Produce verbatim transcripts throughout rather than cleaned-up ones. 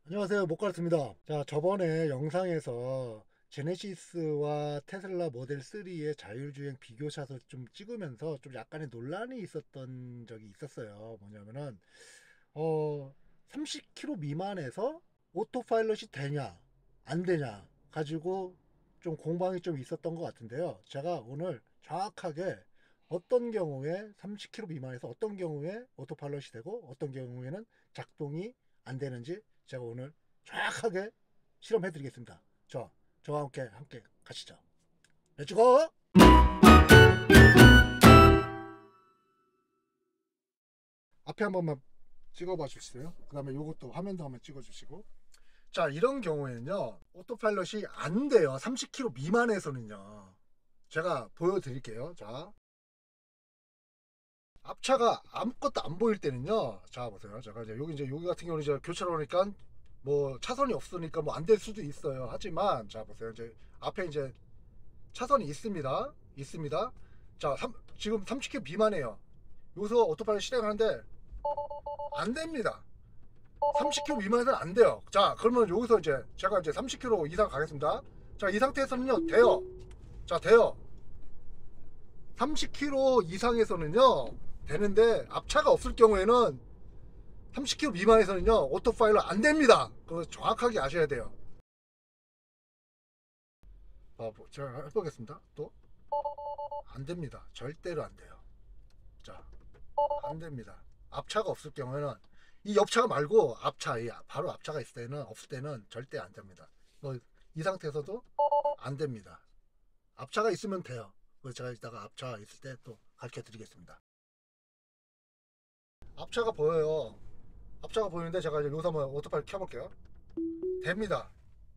안녕하세요, 목가르트입니다. 자, 저번에 영상에서 제네시스와 테슬라 모델 쓰리의 자율주행 비교샷을 좀 찍으면서 좀 약간의 논란이 있었던 적이 있었어요. 뭐냐면은 어 삼십 킬로미터 미만에서 오토파일럿이 되냐 안 되냐 가지고 좀 공방이 좀 있었던 것 같은데요. 제가 오늘 정확하게 어떤 경우에 삼십 킬로미터 미만에서 어떤 경우에 오토파일럿이 되고 어떤 경우에는 작동이 안 되는지 제가 오늘 정확하게 실험해 드리겠습니다. 저 저와 함께 함께 가시죠. 렛츠고! 앞에 한 번만 찍어봐 주시고요. 그 다음에 이것도 화면도 한번 찍어 주시고. 자, 이런 경우에는요, 오토파일럿이 안 돼요. 삼십 킬로미터 미만에서는요. 제가 보여드릴게요. 자, 앞차가 아무것도 안 보일 때는요. 자, 보세요. 제가 이제 여기 이제 여기 같은 경우는 이제 교차로 오니까 뭐 차선이 없으니까 뭐 안 될 수도 있어요. 하지만 자, 보세요. 이제 앞에 이제 차선이 있습니다. 있습니다. 자, 삼, 지금 삼십 킬로미터 미만이에요. 여기서 오토파일럿 실행하는데 안 됩니다. 삼십 킬로미터 미만에서는 안 돼요. 자, 그러면 여기서 이제 제가 이제 삼십 킬로미터 이상 가겠습니다. 자, 이 상태에서는요, 돼요. 자, 돼요. 삼십 킬로미터 이상에서는요, 되는데 앞차가 없을 경우에는 삼십 킬로미터 미만에서는요, 오토파일럿 안 됩니다. 그거 정확하게 아셔야 돼요. 어, 뭐, 제가 해보겠습니다. 또 안 됩니다. 절대로 안 돼요. 자, 안 됩니다. 앞차가 없을 경우에는 이 옆차가 말고 앞차, 이 바로 앞차가 있을 때는 없을 때는 절대 안 됩니다. 뭐 이 상태에서도 안 됩니다. 앞차가 있으면 돼요. 그래서 제가 이따가 앞차 있을 때 또 가르쳐 드리겠습니다. 앞차가 보여요. 앞차가 보이는데 제가 이제 여기서 한번 오토파일 켜볼게요. 됩니다.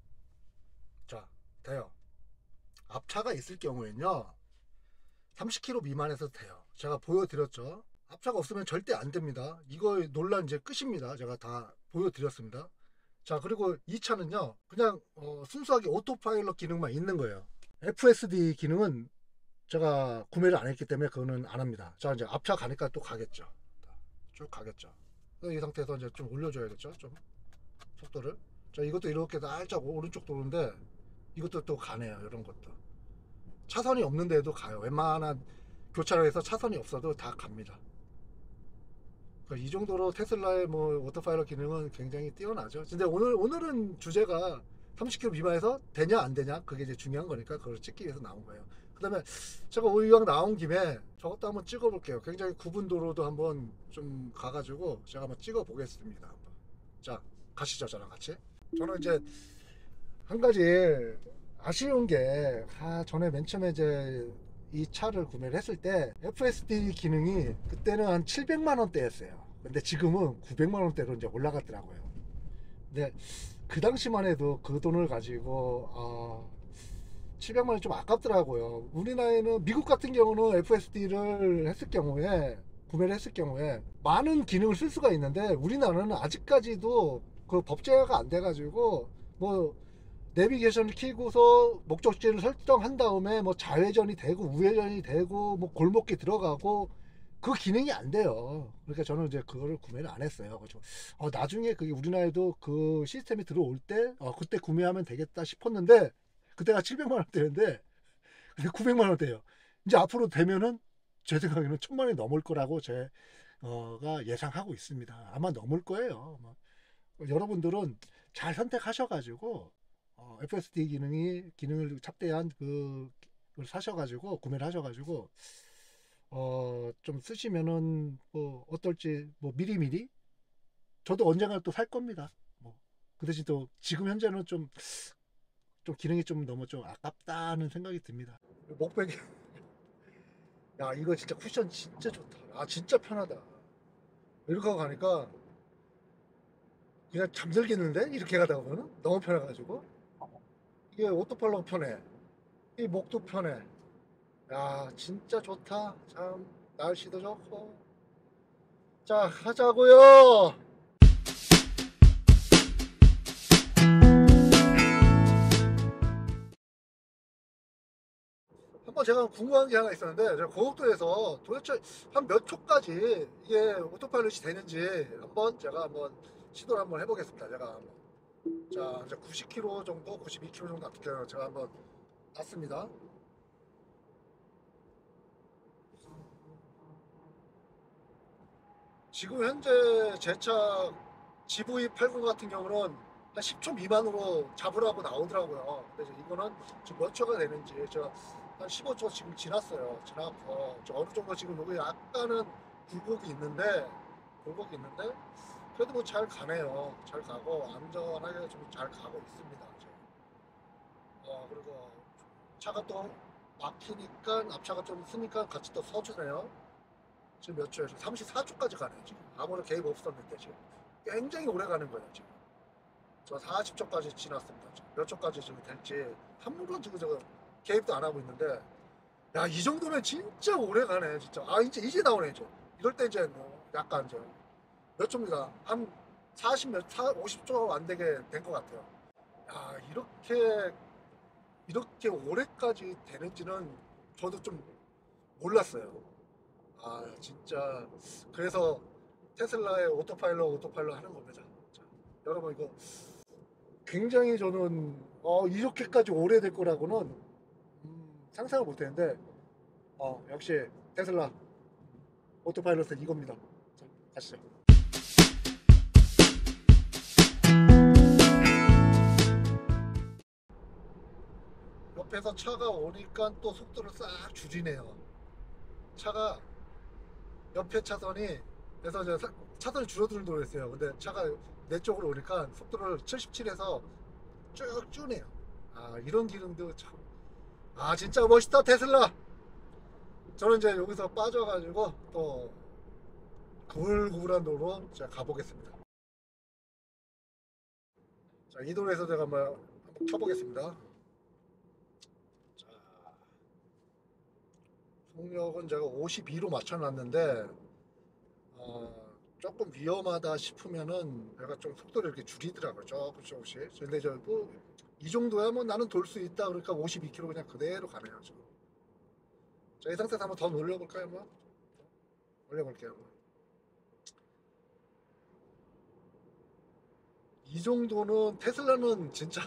자, 돼요. 앞차가 있을 경우에는요, 삼십 킬로미터 미만에서 돼요. 제가 보여드렸죠. 앞차가 없으면 절대 안 됩니다. 이거 논란 이제 끝입니다. 제가 다 보여드렸습니다. 자, 그리고 이 차는요, 그냥 어, 순수하게 오토파일럿 기능만 있는 거예요. 에프에스디 기능은 제가 구매를 안 했기 때문에 그거는 안 합니다. 자, 이제 앞차 가니까 또 가겠죠. 쭉 가겠죠. 이 상태에서 이제 좀 올려줘야겠죠. 좀 속도를. 자, 이것도 이렇게 살짝 오른쪽 도는데 이것도 또 가네요. 이런 것도. 차선이 없는데도 가요. 웬만한 교차로에서 차선이 없어도 다 갑니다. 그러니까 이 정도로 테슬라의 뭐 오토파일럿 기능은 굉장히 뛰어나죠. 근데 오늘 오늘은 주제가 삼십 킬로미터 미만에서 되냐 안 되냐 그게 이제 중요한 거니까 그걸 찍기 위해서 나온 거예요. 그다음에 제가 이왕 나온 김에 저것도 한번 찍어 볼게요. 굉장히 굽은 도로도 한번 좀 가가지고 제가 한번 찍어 보겠습니다. 자, 가시죠. 저랑 같이. 저는 이제 한 가지 아쉬운 게, 아, 전에 맨 처음에 이제 이 차를 구매를 했을 때 에프에스디 기능이 그때는 한 칠백만 원대였어요. 근데 지금은 구백만 원대로 이제 올라갔더라고요. 근데 그 당시만 해도 그 돈을 가지고 아, 칠백만 원이 좀 아깝더라고요. 우리나라에는 미국 같은 경우는 에프에스디를 했을 경우에 구매를 했을 경우에 많은 기능을 쓸 수가 있는데 우리나라는 아직까지도 그 법제화가 안 돼가지고 뭐 내비게이션을 켜고서 목적지를 설정한 다음에 뭐 좌회전이 되고 우회전이 되고 뭐 골목길 들어가고 그 기능이 안 돼요. 그러니까 저는 이제 그거를 구매를 안 했어요. 그래서 어, 나중에 그게 우리나라에도 그 시스템이 들어올 때 어, 그때 구매하면 되겠다 싶었는데 그때가 칠백만 원대인데 근데 구백만 원대예요. 이제 앞으로 되면은 제 생각에는 천만 원이 넘을 거라고 제가 예상하고 있습니다. 아마 넘을 거예요. 뭐, 여러분들은 잘 선택하셔가지고 어, 에프에스디 기능이 기능을 탑재한 그 그걸 사셔가지고 구매를 하셔가지고 어, 좀 쓰시면은 뭐 어떨지 뭐 미리미리 저도 언젠가 또 살 겁니다. 뭐 그 대신 또 지금 현재는 좀 좀 기능이 좀 너무 좀 아깝다는 생각이 듭니다. 목베개, 야 이거 진짜 쿠션 진짜 좋다. 아 진짜 편하다. 이렇게 하고 가니까 그냥 잠들겠는데 이렇게 가다 보면은 너무 편해가지고 이게 오토팔로 편해. 이 목도 편해. 야 진짜 좋다. 참 날씨도 좋고. 자 하자고요. 한번 제가 궁금한 게 하나 있었는데 제가 고속도로에서 도대체 한 몇 초까지 이게 오토파일럿이 되는지 한번 제가 한번 시도를 한번 해보겠습니다. 제가 한번. 자, 이제 구십 킬로미터 정도, 구십이 킬로미터 정도 앞에 제가 한번 놨습니다. 지금 현재 제 차 지브이 팔십 같은 경우는 한 십 초 미만으로 잡으라고 나오더라고요. 근데 이제 이거는 지금 몇 초가 되는지 제가 한 십오 초 지금 지났어요. 지났고 저 어느 정도 지금 여기 약간은 굴곡이 있는데 굴곡이 있는데 그래도 뭐 잘 가네요. 잘 가고 안전하게 좀 잘 가고 있습니다. 지금. 어 그리고 차가 또 막히니까 앞차가 좀 있으니까 같이 또 서주네요. 지금 몇 초예요? 지금 삼십사 초까지 가네요. 지금 아무런 개입 없었는데 지금 굉장히 오래 가는 거예요. 지금 저 사십 초까지 지났습니다. 지금 몇 초까지 지금 될지 한번도 지금 제가 개입도 안 하고 있는데 야 이 정도면 진짜 오래 가네 진짜. 아 이제 이제 나오네 이제. 이럴 때 이제 뭐 약간 이제 몇 초입니다. 한 사십 몇, 오십 초 안 되게 된 것 같아요. 야 이렇게 이렇게 오래까지 되는지는 저도 좀 몰랐어요. 아 진짜 그래서 테슬라의 오토파일럿 오토파일럿 하는 겁니다. 자, 여러분 이거 굉장히 저는 어, 이렇게까지 오래될 거라고는 음, 상상을 못했는데 어, 역시 테슬라 오토파일럿은 이겁니다. 자, 가시죠. 옆에서 차가 오니까 또 속도를 싹 줄이네요. 차가 옆에 차선이 그래서 저 사- 차선이 줄어드는 도로였어요. 근데 차가 내 쪽으로 오니까 속도를 칠십칠에서 쭉 주네요. 아 이런 기능도 참. 아 진짜 멋있다 테슬라. 저는 이제 여기서 빠져가지고 또 구불구불한 도로 제가 가보겠습니다. 자, 이 도로에서 제가 한번, 한번 켜보겠습니다. 자, 속력은 제가 오십이로 맞춰놨는데 어, 조금 위험하다 싶으면은 내가 좀 속도를 이렇게 줄이더라고요. 조금 조금씩. 근데 저 뭐 이 정도야 뭐 나는 돌 수 있다 그러니까 오십이 킬로미터 그냥 그대로 가네요. 지금. 자, 이 상태에서 한번 더 올려볼까요? 한번 올려볼게요. 이 정도는 테슬라는 진짜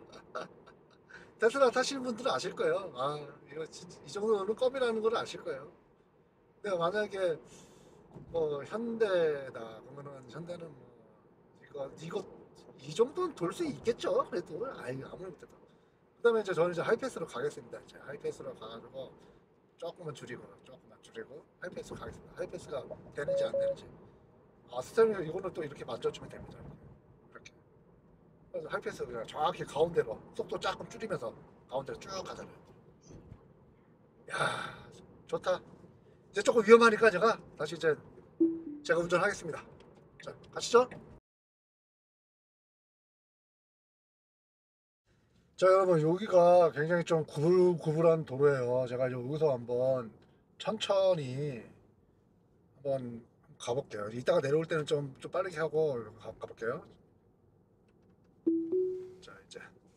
테슬라 타시는 분들은 아실 거예요. 아 이거 진짜 이 정도는 껌이라는 걸 아실 거예요. 근데 만약에 뭐 현대다 그러면은 현대는 뭐 이거 이거 이 정도는 돌 수 있겠죠. 그래도 아이 아무리 못해도. 그다음에 이제 저는 이제 하이패스로 가겠습니다. 이제 하이패스로 가가지고 조금만 줄이고 조금만 줄이고 하이패스 가겠습니다. 하이패스가 되는지 안 되는지. 아 스테ering 이거는 또 이렇게 만져주면 됩니다. 이렇게. 그래서 하이패스 그냥 정확히 가운데로 속도 조금 줄이면서 가운데로 쭉 가잖아요. 야 좋다. 이제 조금 위험하니까 제가 다시 이제 제가 운전하겠습니다. 자 가시죠. 자 여러분 여기가 굉장히 좀 구불구불한 도로예요. 제가 여기서 한번 천천히 한번 가볼게요. 이따가 내려올 때는 좀, 좀 빠르게 하고 가, 가볼게요. 자 이제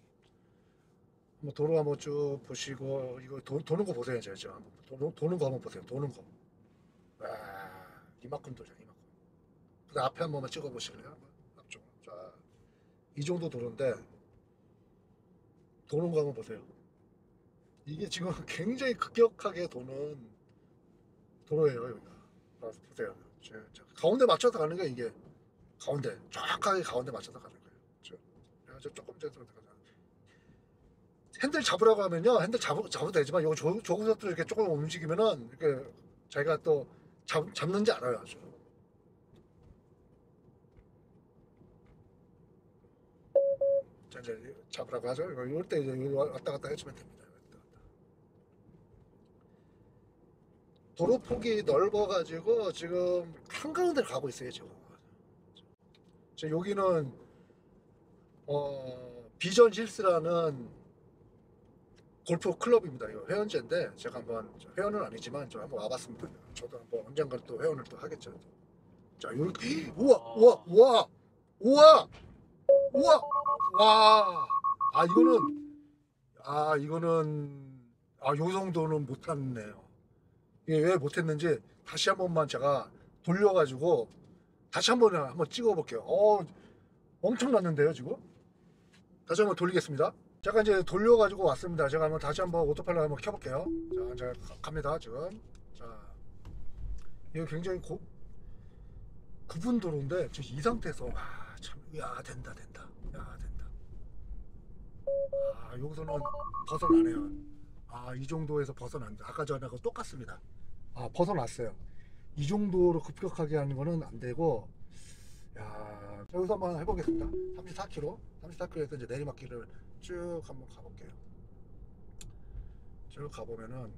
한번 도로 한번 쭉 보시고 이거 도, 도는 거 보세요. 이제 저 도는, 도는 거 한번 보세요. 도는 거. 와 이만큼 도죠 이만큼. 그 앞에 한 번만 찍어 보실래요? 앞쪽으로. 자, 이 정도 도로인데 도는 거 한번 보세요. 이게 지금 굉장히 급격하게 도는 도로예요 여기가. 아, 보세요. 저, 저 가운데 맞춰서 가는 게 이게 가운데 정확하게 가운데 맞춰서 가는 거예요. 저, 저 조금 전에 핸들 잡으라고 하면요 핸들 잡, 잡아도 되지만 이거 조, 조구석도 이렇게 조금 움직이면은 이렇게 자기가 또 잡, 잡는지 알아요 아주. 자 이제 잡으라고 하죠. 이거 이럴 때 이제 왔다 갔다 해주면 됩니다. 도로 폭이 넓어가지고 지금 한가운데 가고 있어요 지금. 지금 여기는 어, 비전 힐스라는 골프 클럽입니다. 이거 회원제인데 제가 한번 회원은 아니지만 저 한번 와봤습니다. 저도 한번 언젠가 또 회원을 또 하겠죠. 자, 이렇게 우와 우와 우와 우와 우와 와. 아 이거는 아 이거는 아 요 정도는 못했네요. 이게 왜 못했는지 다시 한 번만 제가 돌려가지고 다시 한 번 한번 찍어볼게요. 어 엄청났는데요 지금? 다시 한번 돌리겠습니다. 제가 이제 돌려가지고 왔습니다. 제가 한번 다시 한번 오토파일럿 한번 켜볼게요. 자, 제가 가- 갑니다 지금. 자, 이거 굉장히 고, 구분 도로인데 지금 이 상태에서 아, 참, 야 된다 된다, 야 된다. 아, 여기서는 벗어나네요. 아, 이 정도에서 벗어난다. 아까 전하고 똑같습니다. 아, 벗어났어요. 이 정도로 급격하게 하는 거는 안 되고, 야, 자, 여기서 한번 해보겠습니다. 삼십사 킬로미터, 삼십사 킬로미터에서 이제 내리막길을 쭉 한번 가볼게요. 쭉 가보면은, 음,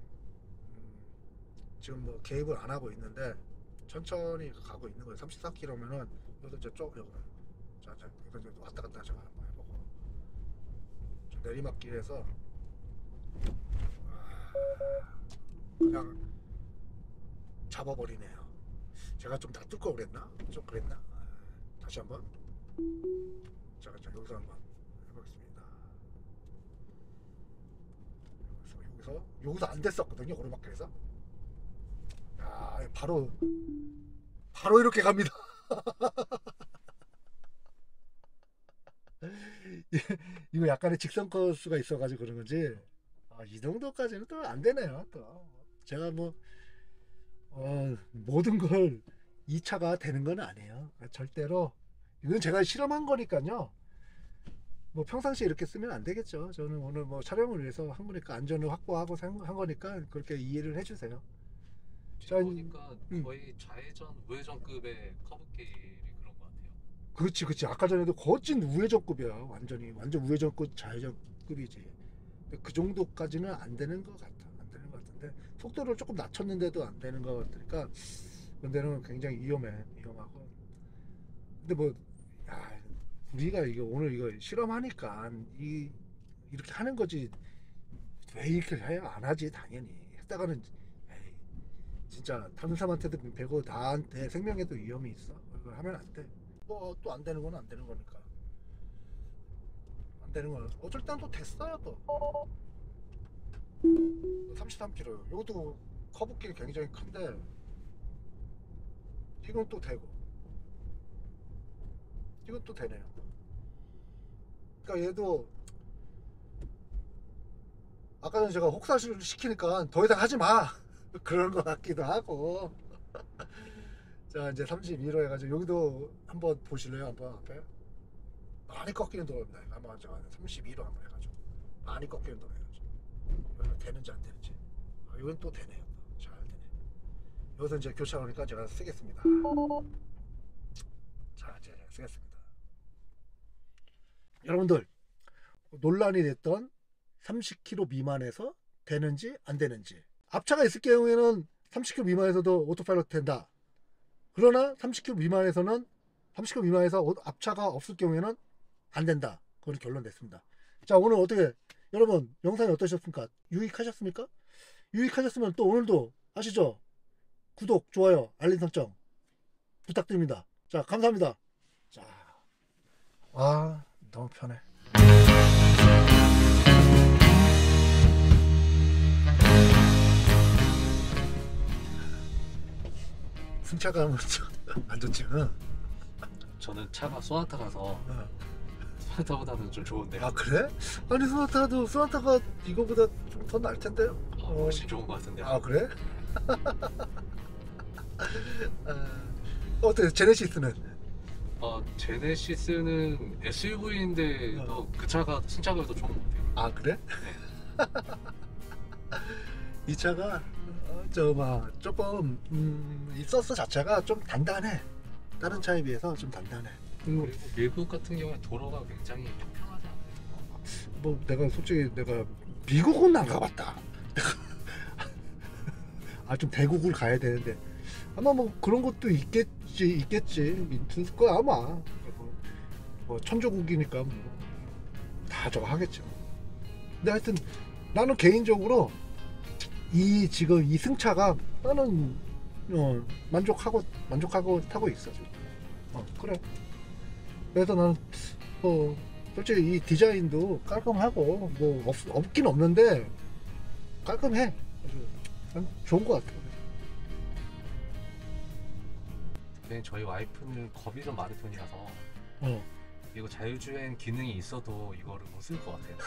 지금 뭐 개입을 안 하고 있는데, 천천히 가고 있는 거예요. 삼십사 킬로미터면은, 여기서 이제 쭉, 여기, 자, 자, 여기서 이제 왔다 갔다 제가 한번 해보고, 좀 내리막길에서, 아, 그냥 잡아버리네요. 제가 좀 놔둘 걸 그랬나? 좀 그랬나? 아, 다시 한번. 자, 자, 여기서 한번 해보겠습니다. 여기서, 여기서, 여기서 안 됐었거든요. 오르막길에서. 야, 바로, 바로 이렇게 갑니다. 이거 약간의 직선 코스가 있어가지고 그런 건지, 아, 이 정도까지는 또 안 되네요. 또 제가 뭐, 어, 모든 걸 이 차가 되는 건 아니에요. 절대로. 이건 제가 실험한 거니까요. 뭐 평상시에 이렇게 쓰면 안 되겠죠. 저는 오늘 뭐 촬영을 위해서 한 거니까, 안전을 확보하고 한 거니까 그렇게 이해를 해주세요. 자, 보니까 음, 거의 좌회전, 우회전급의 커브길이 그런 것 같아요. 그렇지, 그렇지. 아까 전에도 거진 우회전급이야. 완전히 완전 우회전급, 좌회전급이지. 근데 그 정도까지는 안 되는 것 같아. 안 되는 것 같은데 속도를 조금 낮췄는데도 안 되는 것 같으니까 그데는 굉장히 위험해, 위험하고. 근데 뭐, 야, 우리가 이거 오늘 이거 실험하니까 이 이렇게 하는 거지. 왜 이렇게 해야 안 하지? 당연히 했다가는 에이, 진짜 다른 사람한테도 배고 나한테 생명에도 위험이 있어. 그걸 하면 안 돼. 뭐 또 안 되는 건 안 되는 거니까. 안 되는 거는 어쩔 땐 또 됐어요 또. 삼십삼 킬로미터. 이것도 커브길이 굉장히 큰데 이건 또 되고 이건 또 되네요. 그러니까 얘도 아까 전에 제가 혹사를 시키니까 더 이상 하지 마 그런 것 같기도 하고. 자, 이제 삼십이 로 해가지고 여기도 한번 보실래요? 한번 앞에 많이 꺾이는 도로입니다. 아마 제가 삼십이 로 한번 해가지고 많이 꺾이는 도로 해가지고 여기가 되는지 안 되는지. 아, 이건 또 되네요. 잘 되네. 여기서 이제 교차하니까 제가 쓰겠습니다. 자, 이제 쓰겠습니다. 여러분들, 논란이 됐던 삼십 킬로미터 미만에서 되는지 안 되는지. 앞차가 있을 경우에는 삼십 킬로미터 미만에서도 오토파일럿 된다. 그러나 삼십 킬로미터 미만에서는 삼십 킬로미터 미만에서 앞차가 없을 경우에는 안 된다. 그건 결론 냈습니다. 자, 오늘 어떻게 여러분 영상이 어떠셨습니까? 유익하셨습니까? 유익하셨으면 또 오늘도 아시죠? 구독, 좋아요, 알림 설정 부탁드립니다. 자, 감사합니다. 자, 아, 너무 편해. 승차감은 안 좋지. 응? 저는 차가 소나타 가서 응. 소나타보다는 좀 좋은데요. 아, 그래? 아니, 소나타도 소나타가 이거보다 좀 더 나을 텐데요. 아, 어. 훨씬 좋은 것 같은데요. 아, 그래? 아, 어때? 제네시스는? 어, 제네시스는 에스유브이인데도 어. 그 차가 승차감이 더 좋은 것 같아요. 아, 그래? 네. 이 차가 저 막 조금 음, 이 서스 자체가 좀 단단해. 다른 차에 비해서 좀 단단해. 음, 그리고 미국 같은 경우에 도로가 굉장히 평평하지 않아요. 뭐 내가 솔직히 내가 미국은 안 가봤다. 아, 좀 대국을 가야 되는데 아마 뭐 그런 것도 있겠지, 있겠지. 있을 거야 아마. 뭐, 뭐 천조국이니까 뭐 다 저거 하겠죠. 근데 하여튼 나는 개인적으로 이 지금 이 승차가 나는 어, 만족하고 만족하고 타고 있어 지금. 어, 그래. 그래서 나는 뭐 솔직히 이 디자인도 깔끔하고 뭐 없, 없긴 없는데 깔끔해. 아주 난 좋은 것 같아. 네, 저희 와이프는 겁이 좀 많은 편이라서 어. 이거 자율주행 기능이 있어도 이거를 못 쓸 것 같아요.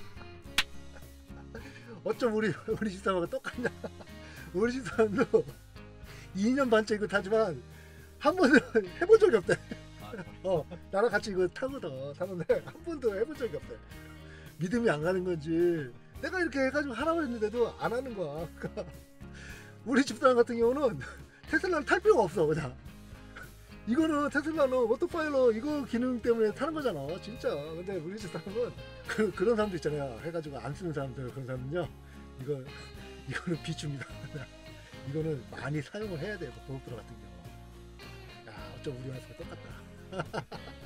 어쩜 우리 우리 집사람하고 똑같냐? 우리 집사람도 이 년 반째 이거 타지만 한 번도 해본 적이 없대. 아, 어, 나랑 같이 이거 타거든. 타는데 한 번도 해본 적이 없대. 믿음이 안 가는 건지 내가 이렇게 해가지고 하라고 했는데도 안 하는 거야. 그러니까 우리 집사람 같은 경우는 테슬라를 탈 필요가 없어. 그냥 이거는 테슬라는 오토파일럿 이거 기능 때문에 타는 거잖아. 진짜. 근데 우리 집사람은 그, 그런 사람도 있잖아요. 해가지고 안 쓰는 사람들, 그런 사람은요, 이거 이거는 비추입니다. 이거는 많이 사용을 해야 돼요. 고속도로 같은 경우. 야, 어쩜 우리 말씀과 똑같다.